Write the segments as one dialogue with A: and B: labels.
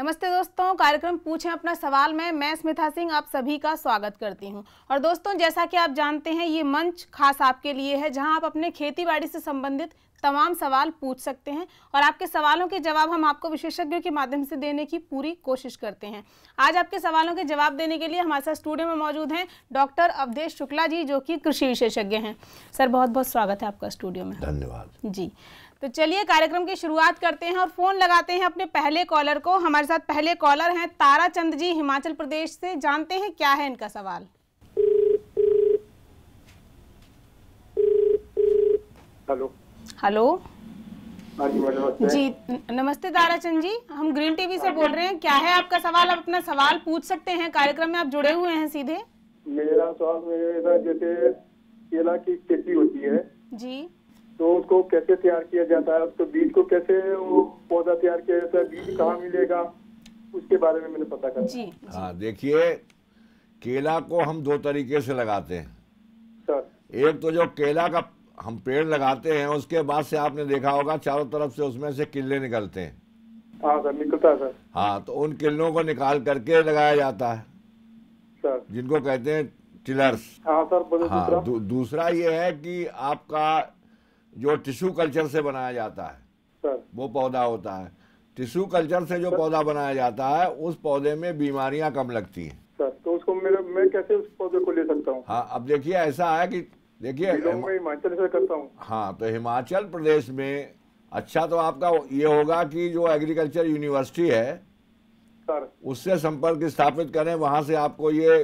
A: नमस्ते दोस्तों, कार्यक्रम पूछें अपना सवाल में मैं स्मिता सिंह आप सभी का स्वागत करती हूं। और दोस्तों, जैसा कि आप जानते हैं, ये मंच खास आपके लिए है जहां आप अपने खेती बाड़ी से संबंधित तमाम सवाल पूछ सकते हैं और आपके सवालों के जवाब हम आपको विशेषज्ञों के माध्यम से देने की पूरी कोशिश करते हैं। आज आपके सवालों के जवाब देने के लिए हमारे साथ स्टूडियो में मौजूद हैं डॉक्टर अवधेश शुक्ला जी, जो कि कृषि विशेषज्ञ हैं। सर, बहुत बहुत स्वागत है आपका स्टूडियो में।
B: धन्यवाद
A: जी। तो चलिए कार्यक्रम की शुरुआत करते हैं और फोन लगाते हैं अपने पहले कॉलर को। हमारे साथ पहले कॉलर हैं ताराचंद जी, हिमाचल प्रदेश से। जानते हैं क्या है इनका सवाल।
C: Hello
A: hello.
C: हाँ जी, नमस्ते
A: जी नमस्ते ताराचंद जी, हम ग्रीन टीवी से बोल रहे हैं। क्या है आपका सवाल? आप अपना सवाल पूछ सकते हैं, कार्यक्रम में आप जुड़े हुए हैं सीधे।
C: मेरा सवाल मेरा जैसे केला की खेती होती है
A: जी,
C: तो उसको कैसे तैयार किया जाता है, उसको बीज को कैसे वो पौधा तैयार किया जाता है, बीज कहाँ मिलेगा, उसके बारे में मैंने पता करना।
A: जी।
B: हाँ, देखिए, केला को हम दो तरीके से लगाते हैं
C: सर।
B: एक तो जो केला का हम पेड़ लगाते हैं, उसके बाद से आपने देखा होगा चारों तरफ से उसमें से किल्ले निकलते हैं।
C: हाँ सर, निकलता है सर।
B: हाँ, तो उन किल्लों को निकाल करके लगाया जाता है
C: सर,
B: जिनको कहते हैं टिलर्स।
C: हाँ सर।
B: हाँ, दूसरा ये है कि आपका जो टिश्यू कल्चर से बनाया जाता है
C: सर,
B: वो पौधा होता है। टिश्यू कल्चर से जो पौधा बनाया जाता है उस पौधे में बीमारियां कम लगती हैं।
C: सर, तो उसको मैं कैसे उस पौधे को ले सकता हूँ?
B: हाँ, अब देखिए, ऐसा है कि देखिए,
C: मैं हिमाचल से करता हूँ।
B: हाँ, तो हिमाचल प्रदेश में अच्छा तो आपका ये होगा कि जो एग्रीकल्चर यूनिवर्सिटी है
C: सर,
B: उससे संपर्क स्थापित करें, वहाँ से आपको ये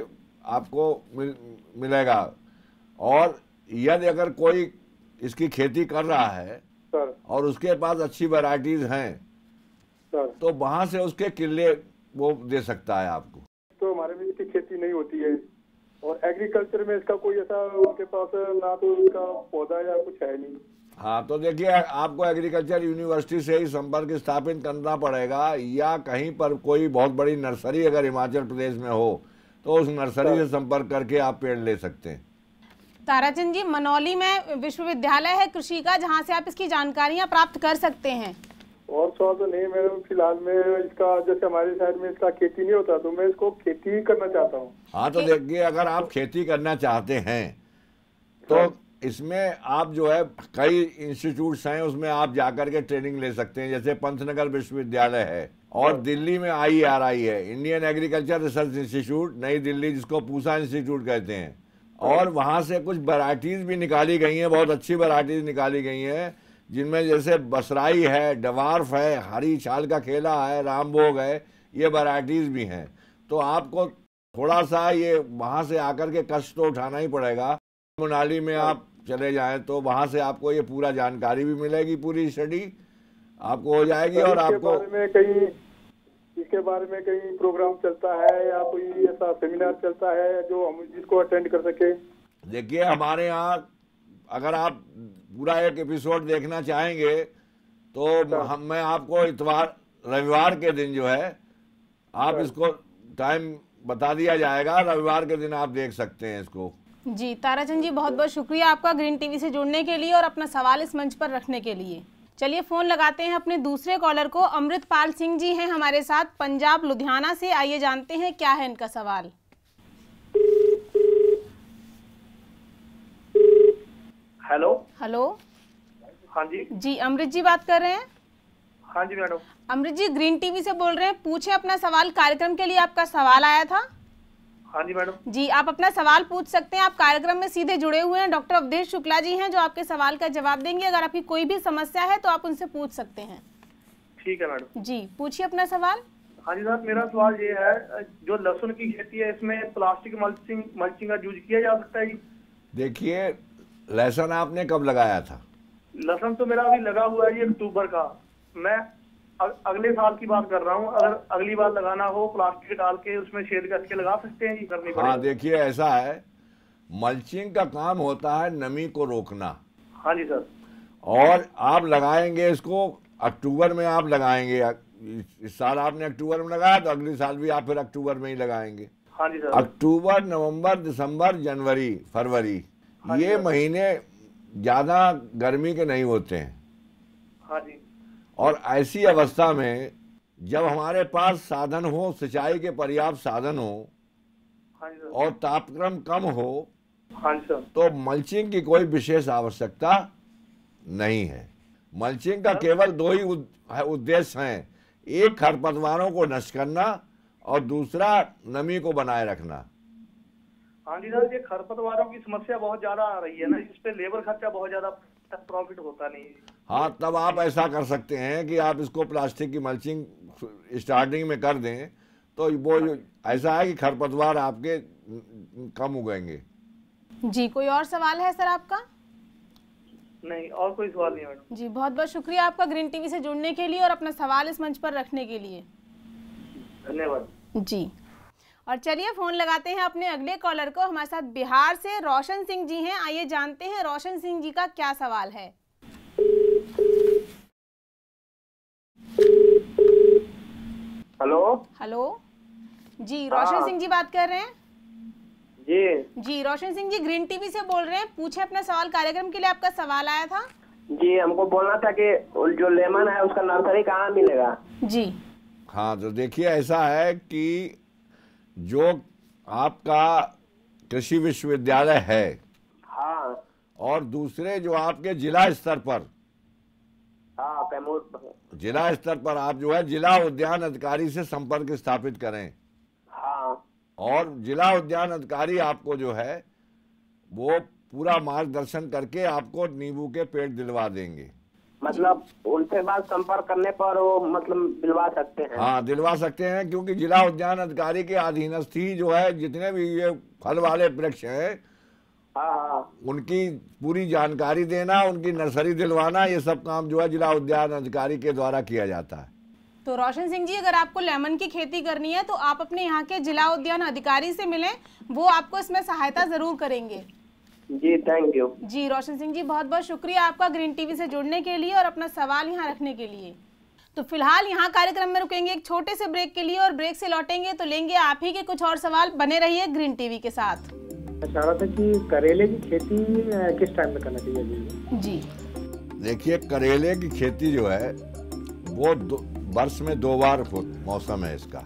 B: मिलेगा। और यदि अगर कोई इसकी खेती कर रहा है
C: सर,
B: और उसके पास अच्छी वैरायटीज हैं
C: सर,
B: तो वहाँ से उसके किले वो दे सकता है आपको।
C: तो हमारे में इसकी खेती नहीं होती है और एग्रीकल्चर में इसका कोई ऐसा उनके पास ना तो इसका पौधा या कुछ है नहीं।
B: हाँ, तो देखिए, आपको एग्रीकल्चर यूनिवर्सिटी से ही संपर्क स्थापित करना पड़ेगा, या कहीं पर कोई बहुत बड़ी नर्सरी अगर हिमाचल प्रदेश में हो तो उस नर्सरी से संपर्क करके आप पेड़ ले सकते हैं।
A: ताराचंद जी, मनौली में विश्वविद्यालय है कृषि का, जहाँ से आप इसकी जानकारियाँ प्राप्त कर सकते हैं।
C: और सवाल तो नहीं, मैं फिलहाल में इसका जैसे हमारे साइड में इसका खेती नहीं होता तो मैं इसको खेती करना चाहता हूँ।
B: हाँ, तो देखिए, अगर आप खेती करना चाहते हैं तो इसमें आप जो है कई इंस्टीट्यूट्स हैं, उसमें आप जाकर के ट्रेनिंग ले सकते हैं। जैसे पंतनगर विश्वविद्यालय है और दिल्ली में IRI है, इंडियन एग्रीकल्चर रिसर्च इंस्टीट्यूट नई दिल्ली, जिसको पूसा इंस्टीट्यूट कहते हैं। और वहाँ से कुछ वैरायटीज भी निकाली गई हैं, बहुत अच्छी वैरायटीज निकाली गई हैं, जिनमें जैसे बसराई है, डवार्फ है, हरी छाल का केला है, रामभोग है, ये वैरायटीज भी हैं। तो आपको थोड़ा सा ये वहाँ से आकर के कष्ट तो उठाना ही पड़ेगा। मनाली में आप चले जाएं तो वहाँ से आपको ये पूरा जानकारी भी मिलेगी, पूरी स्टडी आपको हो जाएगी। और आपको
C: इसके बारे में कहीं प्रोग्राम चलता है या कोई ऐसा सेमिनार चलता है जो हम जिसको अटेंड कर सके?
B: देखिए, हमारे यहाँ अगर आप पूरा एक एपिसोड देखना चाहेंगे तो मैं आपको इतवार रविवार के दिन जो है आप इसको टाइम बता दिया जाएगा, रविवार के दिन आप देख सकते हैं इसको।
A: जी ताराचंद जी, बहुत बहुत शुक्रिया आपका ग्रीन टीवी से जुड़ने के लिए और अपना सवाल इस मंच पर रखने के लिए। चलिए फोन लगाते हैं अपने दूसरे कॉलर को। अमृतपाल सिंह जी हैं हमारे साथ, पंजाब लुधियाना से। आइए जानते हैं क्या है इनका सवाल।
C: हेलो।
A: हेलो।
C: हाँ जी।
A: जी अमृत जी बात कर रहे हैं?
C: हाँ जी madam.
A: Amrit ji green TV से बोल रहे हैं, पूछे अपना सवाल। कार्यक्रम के लिए आपका सवाल आया था।
C: हाँ जी मैडम।
A: जी, आप अपना सवाल पूछ सकते हैं। आप कार्यक्रम में सीधे जुड़े हुए हैं। डॉक्टर अवधेश शुक्ला जी हैं जो आपके सवाल का जवाब देंगे। अगर आपकी कोई भी समस्या है तो आप उनसे पूछ सकते हैं।
C: ठीक है मैडम।
A: जी पूछिए अपना सवाल।
C: हाँ जी साहब, मेरा सवाल ये है, जो लहसुन की खेती है इसमें प्लास्टिक मल्चिंग का यूज किया जा सकता है जी?
B: देखिए, लहसुन आपने कब लगाया था?
C: लहसुन तो मेरा अभी लगा हुआ है जी, अक्टूबर का। मैं अगले साल की बात कर रहा हूँ। अगर अगली बार लगाना हो प्लास्टिक डाल के उसमें शेड करके लगा सकते हैं जी? करनी पड़ेगी?
B: हाँ, देखिए, ऐसा है, मल्चिंग का काम होता है नमी को रोकना।
C: हाँ जी सर।
B: और आप लगाएंगे इसको अक्टूबर में, आप लगाएंगे। इस साल आपने अक्टूबर में लगाया तो अगले साल भी आप फिर अक्टूबर में ही लगाएंगे।
C: हाँ जी सर।
B: अक्टूबर, नवंबर, दिसंबर, जनवरी, फरवरी, ये महीने ज्यादा गर्मी के नहीं होते हैं।
C: हाँ जी।
B: और ऐसी अवस्था में जब हमारे पास साधन हो, सिंचाई के पर्याप्त साधन हो
C: हाँ जी सर।
B: और तापक्रम कम हो,
C: हाँ जी सर।
B: तो मल्चिंग की कोई विशेष आवश्यकता नहीं है। मल्चिंग का केवल दो ही उद्देश्य हैं, एक खरपतवारों को नष्ट करना और दूसरा नमी को बनाए रखना।
C: हाँ जी सर, ये खरपतवारों की समस्या बहुत ज्यादा आ रही है ना, इस पे लेबर खर्चा बहुत ज्यादा, प्रॉफिट होता नहीं।
B: हाँ, तब आप ऐसा कर सकते हैं कि आप इसको प्लास्टिक की मल्चिंग स्टार्टिंग में कर दें, तो वो ऐसा है कि खरपतवार आपके कम उगेंगे।
A: जी, कोई और सवाल है सर आपका?
C: नहीं, और कोई सवाल नहीं मैडम।
A: जी, बहुत बहुत शुक्रिया आपका ग्रीन टीवी से जुड़ने के लिए और अपना सवाल इस मंच पर रखने के लिए।
C: धन्यवाद
A: जी। और चलिए फोन लगाते हैं अपने अगले कॉलर को। हमारे साथ बिहार से रौशन सिंह जी हैं। आइए जानते हैं रौशन सिंह जी का क्या सवाल है।
C: हेलो।
A: हेलो जी, रौशन सिंह जी बात कर रहे हैं?
C: जी
A: रौशन सिंह जी ग्रीन टीवी से बोल रहे हैं। पूछे अपना सवाल कार्यक्रम के लिए आपका सवाल आया था।
D: जी, हमको बोलना था कि जो लेमन है उसका नर्सरी कहाँ मिलेगा?
A: जी
B: हाँ, तो देखिए ऐसा है कि जो आपका कृषि विश्वविद्यालय है,
D: हाँ
B: और दूसरे जो आपके जिला स्तर पर,
D: हाँ कैमूर,
B: जिला स्तर पर आप जो है जिला उद्यान अधिकारी से संपर्क स्थापित करें,
D: हाँ
B: और जिला उद्यान अधिकारी आपको जो है वो पूरा मार्गदर्शन करके आपको नींबू के पेड़ दिलवा देंगे।
D: मतलब उनसे बात संपर्क करने पर वो मतलब दिलवा सकते हैं?
B: हाँ, दिलवा सकते हैं, क्योंकि जिला उद्यान अधिकारी के अधीनस्थ ही जो है जितने भी ये फल वाले वृक्ष हैं,
D: हाँ
B: उनकी पूरी जानकारी देना, उनकी नर्सरी दिलवाना, ये सब काम जो है जिला उद्यान अधिकारी के द्वारा किया जाता है।
A: तो रौशन सिंह जी, अगर आपको लेमन की खेती करनी है तो आप अपने यहाँ के जिला उद्यान अधिकारी से मिलें, वो आपको इसमें सहायता जरूर करेंगे।
D: जी, थैंक यू।
A: जी रौशन सिंह जी, बहुत बहुत शुक्रिया आपका ग्रीन टीवी से जुड़ने के लिए और अपना सवाल यहाँ रखने के लिए। तो फिलहाल यहाँ कार्यक्रम में रुकेंगे एक छोटे से ब्रेक के लिए, और ब्रेक से लौटेंगे तो लेंगे आप ही के कुछ और सवाल। बने रहिए ग्रीन टीवी के साथ।
E: मैं चाह रहा था कि करेले की खेती किस टाइम में करना चाहिए?
A: जी
B: देखिए, करेले की खेती जो है वो वर्ष में 2 बार मौसम है इसका।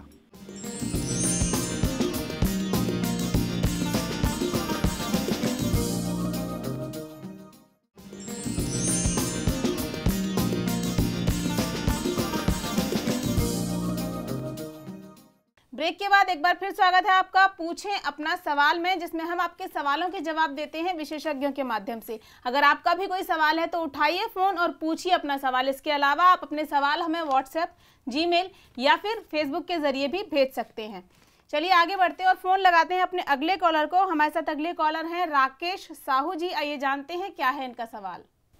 A: ब्रेक के बाद एक बार फिर स्वागत है आपका पूछें अपना सवाल में, जिसमें हम आपके सवालों के जवाब देते हैं विशेषज्ञों के माध्यम से। अगर आपका भी कोई सवाल है तो उठाइए फोन और पूछिए अपना सवाल। इसके अलावा आप अपने सवाल हमें व्हाट्सएप, जीमेल या फिर फेसबुक के जरिए भी भेज सकते हैं। चलिए आगे बढ़ते हैं और फोन लगाते हैं अपने अगले कॉलर को। हमारे साथ अगले कॉलर हैं राकेश साहू जी। आइए जानते हैं क्या है इनका सवाल।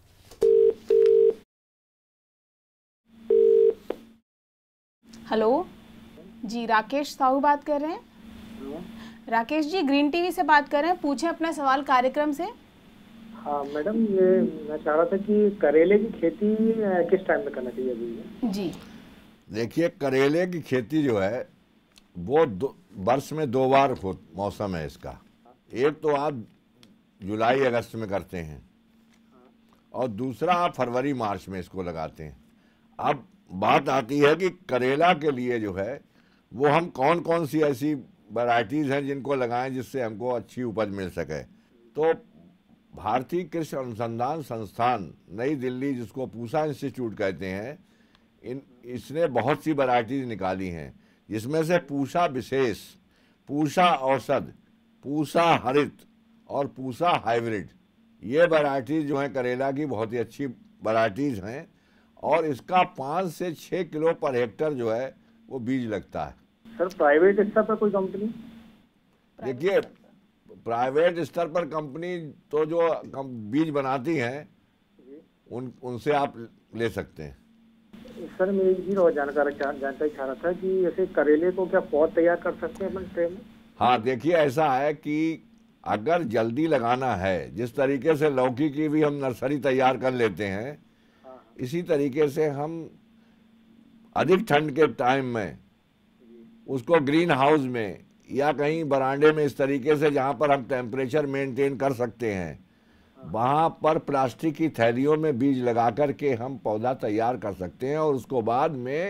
A: हेलो जी, राकेश साहू बात कर रहे हैं? राकेश जी ग्रीन टीवी से बात कर रहे हैं, पूछें अपना सवाल कार्यक्रम से।
E: हाँ मैडम, ये मैं चाह रहा था कि करेले की खेती किस टाइम में करना चाहिए अभी?
A: जी
B: देखिए, करेले की खेती जो है वो वर्ष में 2 बार मौसम है इसका। एक तो आप जुलाई अगस्त में करते हैं, और दूसरा आप फरवरी मार्च में इसको लगाते हैं। अब बात आती है कि करेला के लिए जो है वो हम कौन कौन सी ऐसी वैरायटीज़ हैं जिनको लगाएं जिससे हमको अच्छी उपज मिल सके। तो भारतीय कृषि अनुसंधान संस्थान नई दिल्ली, जिसको पूषा इंस्टीट्यूट कहते हैं, इसने बहुत सी वैरायटीज़ निकाली हैं, जिसमें से पूषा विशेष, पूषा औषध, पूषा हरित और पूषा हाइब्रिड, ये वैरायटीज़ जो हैं करेला की बहुत ही अच्छी वैरायटीज़ हैं, और इसका 5 से 6 किलो पर हेक्टर जो है वो बीज लगता है।
E: सर प्राइवेट स्तर पर कोई कंपनी?
B: देखिए, प्राइवेट स्तर पर कंपनी तो जो बीज बनाती हैं उनसे आप ले सकते हैं।
E: सर मैं एक चीज और जानकारी चाह रहा था कि जैसे करेले को क्या पौध तैयार कर सकते हैं अपन ट्रे में?
B: हाँ, देखिए ऐसा है कि अगर जल्दी लगाना है, जिस तरीके से लौकी की भी हम नर्सरी तैयार कर लेते हैं, इसी तरीके से हम अधिक ठंड के टाइम में उसको ग्रीन हाउस में या कहीं बरांडे में, इस तरीके से जहाँ पर हम टेम्परेचर मेंटेन कर सकते हैं, वहाँ पर प्लास्टिक की थैलियों में बीज लगा कर के हम पौधा तैयार कर सकते हैं, और उसको बाद में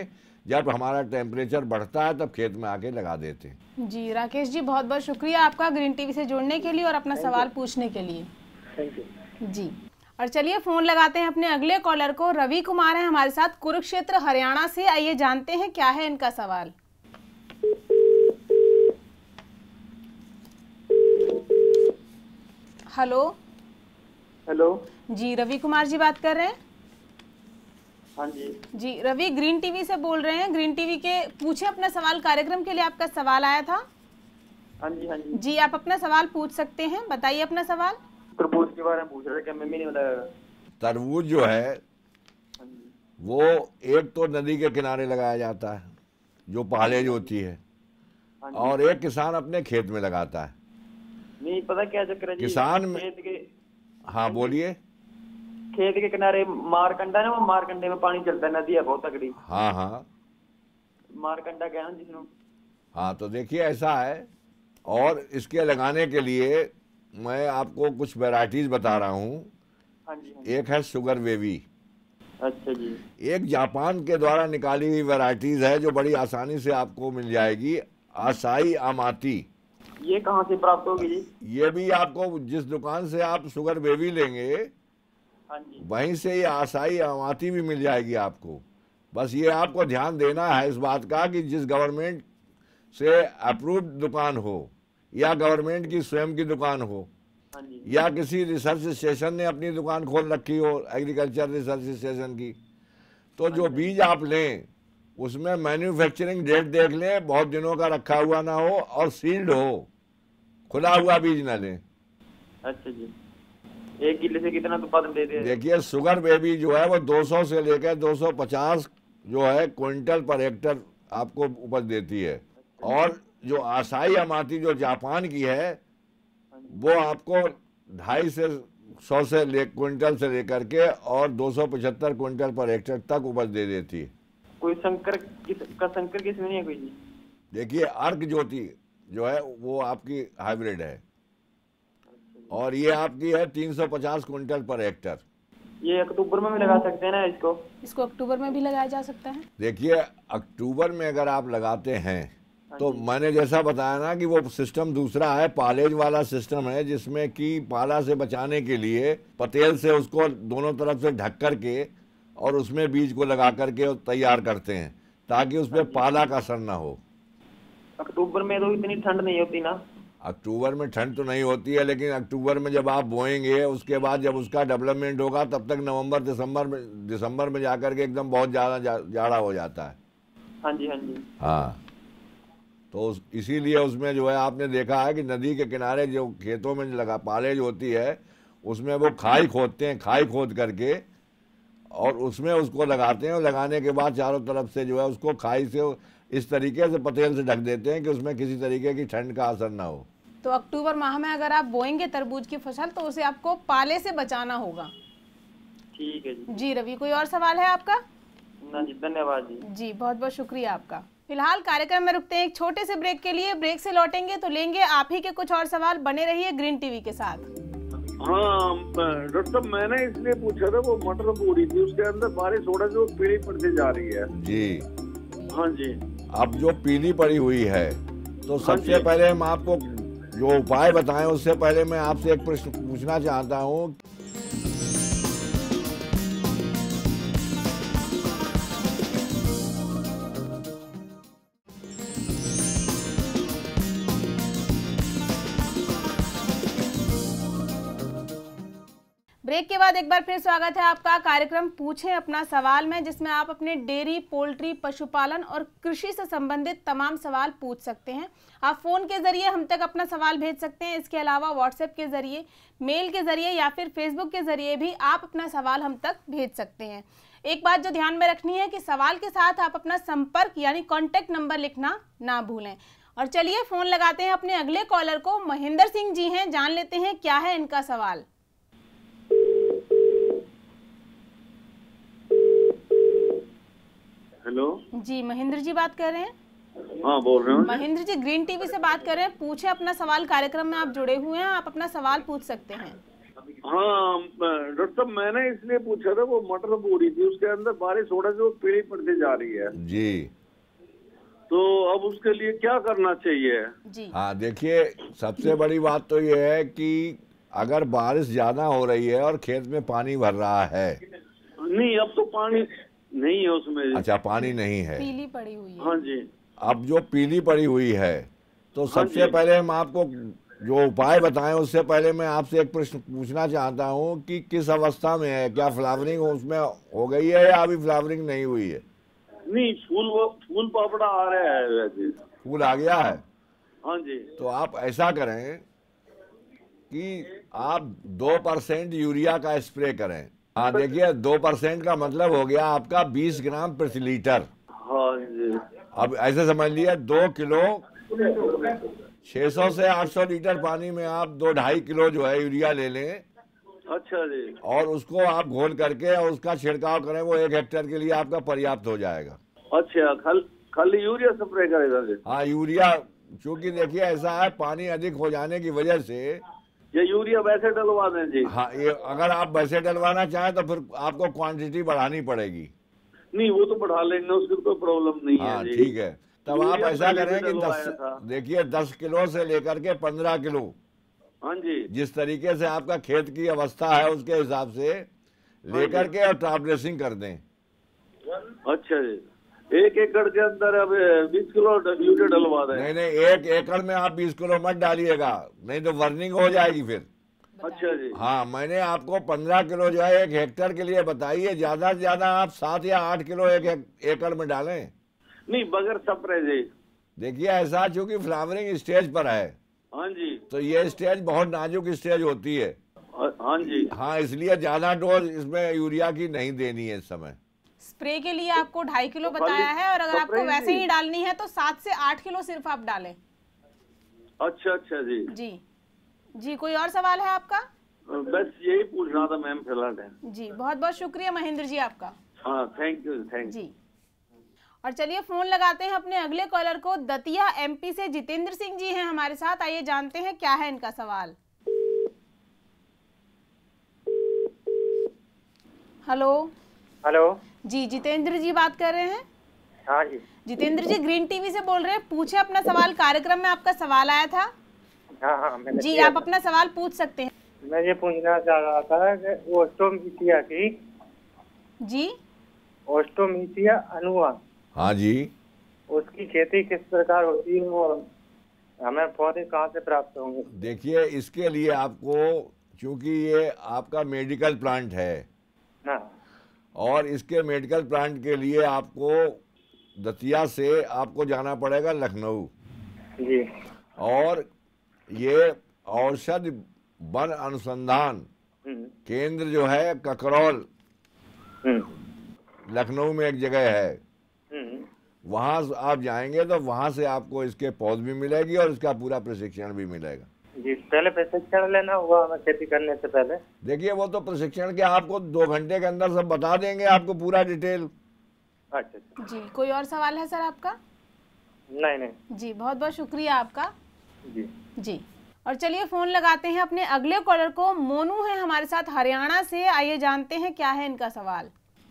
B: जब हमारा टेम्परेचर बढ़ता है तब खेत में आके लगा देते हैं।
A: जी राकेश जी, बहुत बहुत शुक्रिया आपका ग्रीन टीवी से जुड़ने के लिए और अपना सवाल पूछने के लिए।
E: थैंक यू
A: जी, और चलिए फोन लगाते हैं अपने अगले कॉलर को। रवि कुमार है हमारे साथ कुरुक्षेत्र हरियाणा से। आइए जानते हैं क्या है इनका सवाल। हेलो।
F: हेलो
A: जी रवि कुमार जी बात कर रहे हैं?
F: हाँ जी।
A: जी रवि, ग्रीन टीवी से बोल रहे हैं। ग्रीन टीवी के पूछे अपना सवाल कार्यक्रम के लिए आपका सवाल आया था।
F: हाँ जी हाँ जी।
A: जी, आप अपना सवाल पूछ सकते हैं, बताइए अपना सवाल।
F: तरबूज के बारे में पूछ रहे थे, क्या मम्मी नहीं बताया?
B: तरबूज जो है
F: हाँ जी।
B: वो एक तो नदी के किनारे लगाया जाता है जो पहाड़ेज होती है,
F: हाँ जी।
B: और एक किसान अपने खेत में लगाता है।
F: नहीं पता क्या चक्कर है जी,
B: किसान में
F: खेत के,
B: हाँ बोलिए।
F: खेत के किनारे मारकंडा है ना, वो मारकंडे में पानी चलता है, नदी है बहुत तगड़ी।
B: हाँ हाँ
F: मारकंडा क्या है ना जिसमें।
B: हाँ, तो देखिए ऐसा है, और इसके लगाने के लिए मैं आपको कुछ वैरायटीज बता रहा हूँ।
F: हाँ जी हाँ जी।
B: एक है शुगर बेबी,
F: अच्छा जी।
B: एक जापान के द्वारा निकाली हुई वैरायटीज है जो बड़ी आसानी से आपको मिल जाएगी, आसाई आमाती।
F: ये कहाँ से प्राप्त होगी जी?
B: ये भी आपको जिस दुकान से आप शुगर बेबी लेंगे
F: हाँ जी।
B: वहीं से ये आसाई आमाती भी मिल जाएगी आपको। बस ये आपको ध्यान देना है इस बात का कि जिस गवर्नमेंट से अप्रूव्ड दुकान हो, या गवर्नमेंट की स्वयं की दुकान हो,
F: हाँ जी।
B: या किसी रिसर्च स्टेशन ने अपनी दुकान खोल रखी हो, एग्रीकल्चर रिसर्च स्टेशन की, तो जो बीज आप लें उसमें मैन्युफैक्चरिंग डेट देख लें, बहुत दिनों का रखा हुआ ना हो, और सील्ड हो, खुला हुआ बीज ना लें।
F: अच्छा जी। 1 किलो से कितना उत्पादन देते हैं?
B: देखिए शुगर बेबी जो है वो 200 से लेकर 250 जो है क्विंटल पर हेक्टर आपको उपज देती है, और जो आसाई अमाती जो जापान की है वो आपको 250 से 100 से क्विंटल से लेकर के और 275 क्विंटल पर हेक्टर तक उपज दे देती है।
F: कोई संकर किस्म नहीं है कोई जी?
B: देखिए अर्क ज्योति जो है वो आपकी हाइब्रिड है, और ये आपकी है 350 क्विंटल पर हेक्टर।
F: ये अक्टूबर में भी लगा सकते हैं ना इसको?
A: इसको अक्टूबर में भी लगाया जा सकता है।
B: देखिए अक्टूबर में अगर आप लगाते हैं तो मैंने जैसा बताया ना कि वो सिस्टम दूसरा है, पालेज वाला सिस्टम है, जिसमें कि पाला से बचाने के लिए पतेल से उसको दोनों तरफ से ढक करके और उसमें बीज को लगा करके तैयार करते हैं ताकि उस पर पाला का असर ना हो।
F: अक्टूबर में तो इतनी ठंड नहीं होती ना?
B: अक्टूबर में ठंड तो नहीं होती है, लेकिन अक्टूबर में जब आप बोएंगे उसके बाद जब उसका डेवलपमेंट होगा तब तक नवंबर दिसंबर में जाकर के एकदम बहुत ज़्यादा जाड़ा हो जाता है।
F: हाँ जी हाँ जी।
B: हाँ, तो इसीलिए उसमें जो है आपने देखा है कि नदी के किनारे जो खेतों में लगा पालेज होती है उसमें वो खाई खोदते हैं, खाई खोद करके और उसमें उसको लगाते हैं, और लगाने के बाद चारों तरफ से जो है उसको खाई से इस तरीके से पतेल से ढक देते हैं कि उसमें किसी तरीके की ठंड का असर ना हो।
A: तो अक्टूबर माह में अगर आप बोएंगे तरबूज की फसल तो उसे आपको पाले से बचाना होगा।
F: ठीक है जी।
A: जी रवि, कोई और सवाल है आपका?
F: ना जी, धन्यवाद जी।
A: जी बहुत बहुत शुक्रिया आपका। फिलहाल कार्यक्रम में रुकते हैं एक छोटे से ब्रेक के लिए। ब्रेक से लौटेंगे तो लेंगे आप ही के कुछ और सवाल। बने रहिए ग्रीन टीवी के साथ।
G: हाँ डॉक्टर साहब, मैंने इसलिए पूछा था, वो मटर पूरी थी उसके अंदर बारिश थोड़ा जो पीली पड़ती जा रही है।
B: जी
G: हाँ जी।
B: अब जो पीली पड़ी हुई है तो सबसे पहले हम आपको जो उपाय बताएं उससे पहले मैं आपसे एक प्रश्न पूछना चाहता हूँ।
A: ब्रेक के बाद एक बार फिर स्वागत है आपका कार्यक्रम पूछे अपना सवाल में, जिसमें आप अपने डेयरी, पोल्ट्री, पशुपालन और कृषि से संबंधित तमाम सवाल पूछ सकते हैं। आप फोन के जरिए हम तक अपना सवाल भेज सकते हैं। इसके अलावा व्हाट्सएप के जरिए, मेल के जरिए या फिर फेसबुक के जरिए भी आप अपना सवाल हम तक भेज सकते हैं। एक बात जो ध्यान में रखनी है कि सवाल के साथ आप अपना संपर्क यानी कॉन्टेक्ट नंबर लिखना ना भूलें। और चलिए फोन लगाते हैं अपने अगले कॉलर को। महेंद्र सिंह जी हैं, जान लेते हैं क्या है इनका सवाल।
G: हेलो
A: जी महेंद्र जी बात कर रहे हैं?
G: हाँ बोल रहे हैं।
A: महेंद्र जी ग्रीन टीवी से बात कर रहे हैं। पूछे अपना सवाल कार्यक्रम में आप जुड़े हुए हैं, आप अपना सवाल पूछ सकते हैं।
G: हाँ डॉक्टर डॉक्टर साहब मैंने इसलिए पूछा था, वो मटर बो रही थी, उसके अंदर बारिश हो रहा है, जो पीली पड़ती जा रही है
B: जी।
G: तो अब उसके लिए क्या करना चाहिए?
A: जी
B: हाँ देखिए, सबसे बड़ी बात तो ये है कि अगर बारिश ज्यादा हो रही है और खेत में पानी भर रहा है।
G: नहीं, अब तो पानी नहीं है उसमें।
B: अच्छा, पानी नहीं है,
A: पीली पड़ी हुई है।
G: हाँ जी।
B: अब जो पीली पड़ी हुई है तो सबसे पहले हम आपको जो उपाय बताएं, उससे पहले मैं आपसे एक प्रश्न पूछना चाहता हूं कि किस अवस्था में है, क्या फ्लावरिंग उसमें हो गई है या अभी फ्लावरिंग नहीं हुई है?
G: नहीं, फूल पापड़ा आ रहा है वैसे।
B: फूल आ गया है?
G: हाँ जी।
B: तो आप ऐसा करें कि आप 2% यूरिया का स्प्रे करें। हाँ देखिए, 2% का मतलब हो गया आपका 20 ग्राम प्रति लीटर।
G: हाँ जी।
B: अब ऐसे समझ लिया 2 किलो 600 से 800 लीटर पानी में आप 2-2.5 किलो जो है यूरिया ले लें।
G: अच्छा जी।
B: और उसको आप घोल करके और उसका छिड़काव करें, वो 1 हेक्टेयर के लिए आपका पर्याप्त हो जाएगा।
G: अच्छा, खाली यूरिया स्प्रे करेगा जी?
B: हाँ यूरिया, क्योंकि देखिए ऐसा है, पानी अधिक हो जाने की वजह से
G: ये यूरिया वैसे डलवा दें जी?
B: हाँ, ये अगर आप वैसे डलवाना चाहें तो फिर आपको क्वांटिटी बढ़ानी पड़ेगी।
G: नहीं, वो तो बढ़ा लेंगे, उसकी कोई प्रॉब्लम नहीं है
B: हाँ
G: जी।
B: ठीक है, तब आप
G: यूरिया
B: ऐसा
G: पहले
B: करें
G: भी
B: कि
G: डलवाया था।
B: देखिए 10 किलो से लेकर के 15 किलो,
G: हाँ जी।
B: जिस तरीके से आपका खेत की अवस्था है उसके हिसाब से लेकर के और टॉप ड्रेसिंग कर दें।
G: अच्छा जी। 1 एकड़ के अंदर अब 20 किलो यूरिया डलवा दें?
B: नहीं, 1 एकड़ में आप 20 किलो मत डालिएगा, नहीं तो वर्निंग हो जाएगी फिर।
G: अच्छा जी।
B: हाँ, मैंने आपको 15 किलो जो है 1 हेक्टेयर के लिए बताइए, ज्यादा से ज्यादा आप 7 या 8 किलो 1 एकड़ में डालें।
G: नहीं, बगैर स्प्रे जी?
B: देखिए ऐसा, चूंकि फ्लावरिंग स्टेज पर है,
G: हाँ जी।
B: तो ये स्टेज बहुत नाजुक स्टेज होती है।
G: हाँ जी।
B: हाँ, इसलिए ज्यादा डोज इसमें यूरिया की नहीं देनी है इस समय।
A: स्प्रे के लिए आपको 2.5 किलो बताया है, और अगर आपको वैसे ही डालनी है तो 7 से 8 किलो सिर्फ आप डालें।
G: अच्छा जी।
A: जी कोई और सवाल है आपका?
G: बस यही पूछना था मैम फिलहाल।
A: जी बहुत बहुत शुक्रिया महेंद्र जी आपका।
G: हाँ, थैंक यू
A: जी। और चलिए फोन लगाते हैं अपने अगले कॉलर को। दतिया एमपी से जितेंद्र सिंह जी हैं हमारे साथ, आइए जानते हैं क्या है इनका सवाल। हेलो जी, जितेंद्र जी बात कर रहे हैं?
E: हाँ जी।
A: जितेंद्र जी ग्रीन टीवी से बोल रहे हैं, पूछे अपना सवाल, कार्यक्रम में आपका सवाल आया था।
E: हाँ मैंने
A: जी आप अपना सवाल पूछ सकते हैं।
E: मैं ये पूछना चाह रहा था कि ओस्टोमीसिया की
A: जी
E: ओस्टोमीसिया अनुआ,
B: हाँ जी,
E: उसकी खेती किस प्रकार होती है और हमें पौधे कहाँ से प्राप्त होंगे?
B: देखिए इसके लिए आपको, क्योंकि ये आपका मेडिकल प्लांट है
E: ना,
B: और इसके मेडिकल प्लांट के लिए आपको दतिया से आपको जाना पड़ेगा लखनऊ
E: जी।
B: और ये औषध वन अनुसंधान केंद्र जो है ककरौल लखनऊ में एक जगह है, वहाँ आप जाएंगे तो वहाँ से आपको इसके पौध भी मिलेगी और इसका पूरा प्रशिक्षण भी मिलेगा।
E: जी, पहले प्रशिक्षण लेना होगा हमें खेती करने से पहले?
B: देखिए वो तो प्रशिक्षण के आपको 2 घंटे के अंदर सब बता देंगे आपको पूरा डिटेल।
E: अच्छा
A: जी कोई और सवाल है सर आपका?
E: नहीं।
A: जी बहुत बहुत शुक्रिया आपका।
E: जी।
A: और चलिए फोन लगाते हैं अपने अगले कॉलर को। मोनू है हमारे साथ हरियाणा से, आइए जानते हैं क्या है इनका सवाल।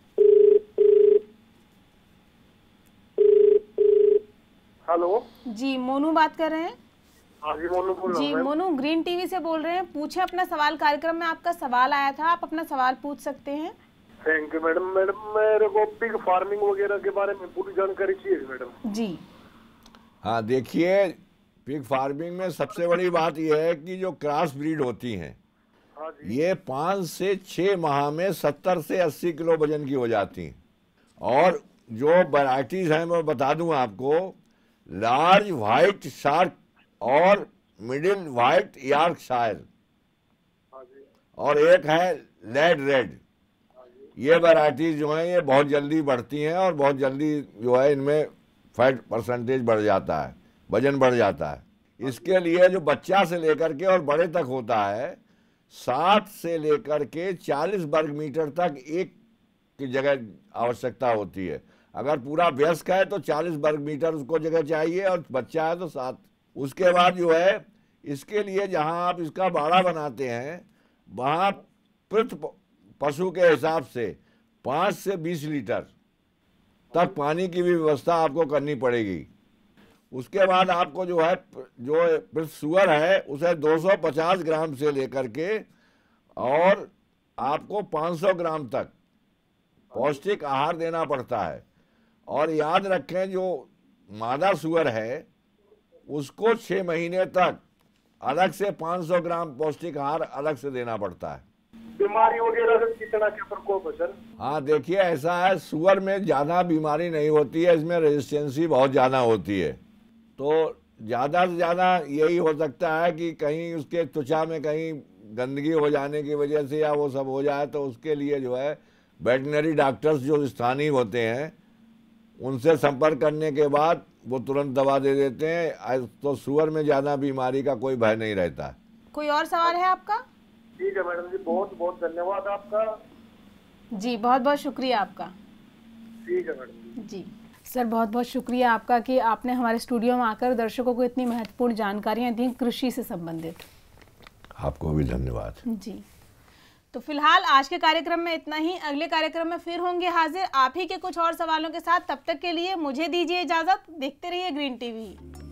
C: हेलो
A: जी मोनू बात कर रहे हैं?
C: हाँ जी, मोनू बोल रहा
A: जी
C: हूँ।
A: मोनू ग्रीन टीवी से बोल रहे हैं, पूछे अपना सवाल, कार्यक्रम में आपका सवाल आया था, आप अपना सवाल पूछ सकते हैं।
C: Thank you madam. मेरे को पिग फार्मिंग वगैरह के बारे में पूरी जानकारी चाहिए मैडम।
A: जी
B: हाँ देखिए, पिग फार्मिंग में सबसे बड़ी बात यह है कि जो क्रॉस ब्रीड होती हैं,
C: हाँ जी।
B: ये 5 से 6 माह में 70 से 80 किलो वजन की हो जाती हैं। और जो वैराइटीज हैं मैं बता दूं आपको, लार्ज व्हाइट शार्क और मिडिल व्हाइट यॉर्कशायर, और एक है लेड रेड। ये वैराइटीज जो हैं ये बहुत जल्दी बढ़ती हैं और बहुत जल्दी जो है इनमें फैट परसेंटेज बढ़ जाता है, वजन बढ़ जाता है। इसके लिए जो बच्चा से लेकर के और बड़े तक होता है, 60 से लेकर के 40 वर्ग मीटर तक एक की जगह आवश्यकता होती है। अगर पूरा वयस्क है तो 40 वर्ग मीटर उसको जगह चाहिए, और बच्चा है तो 7। उसके बाद जो है इसके लिए जहां आप इसका बाड़ा बनाते हैं, वहां पशु के हिसाब से 5 से 20 लीटर तक पानी की भी व्यवस्था आपको करनी पड़ेगी। उसके बाद आपको जो है जो सुअर है उसे 250 ग्राम से लेकर के और आपको 500 ग्राम तक पौष्टिक आहार देना पड़ता है। और याद रखें जो मादा सुअर है उसको 6 महीने तक अलग से 500 ग्राम पौष्टिक आहार अलग से देना पड़ता है।
C: बीमारी वगैरह का कितना क्या प्रकोप है सर?
B: हाँ देखिए, ऐसा है, सुअर में ज़्यादा बीमारी नहीं होती है, इसमें रेजिस्टेंसी बहुत ज़्यादा होती है। तो ज़्यादा से ज़्यादा यही हो सकता है कि कहीं उसके त्वचा में कहीं गंदगी हो जाने की वजह से या वो सब हो जाए, तो उसके लिए जो है वेटनरी डॉक्टर्स जो स्थानीय होते हैं उनसे संपर्क करने के बाद वो तुरंत दवा दे देते हैं। तो सुअर में ज़्यादा बीमारी का कोई भय नहीं रहता है।
A: कोई और सवाल है आपका?
C: ठीक है मैडम जी, बहुत बहुत धन्यवाद आपका
A: जी, बहुत बहुत शुक्रिया आपका।
C: ठीक है मैडम
A: जी सर, बहुत बहुत शुक्रिया आपका कि आपने हमारे स्टूडियो में आकर दर्शकों को इतनी महत्वपूर्ण जानकारियां दी कृषि से संबंधित।
B: आपको भी धन्यवाद।
A: जी, तो फिलहाल आज के कार्यक्रम में इतना ही। अगले कार्यक्रम में फिर होंगे हाजिर आप ही के कुछ और सवालों के साथ। तब तक के लिए मुझे दीजिए इजाजत। देखते रहिए ग्रीन टीवी।